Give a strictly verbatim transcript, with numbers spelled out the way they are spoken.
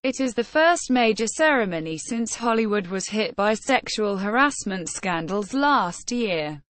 It is the first major ceremony since Hollywood was hit by sexual harassment scandals last year.